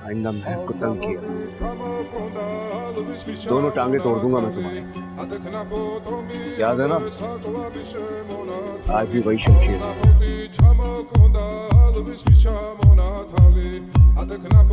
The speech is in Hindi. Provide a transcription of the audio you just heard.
आइंदा महक को तंग किया, दोनों टांगे तोड़ दूंगा मैं तुम्हारी। याद है ना? आज भी वही शमशीर।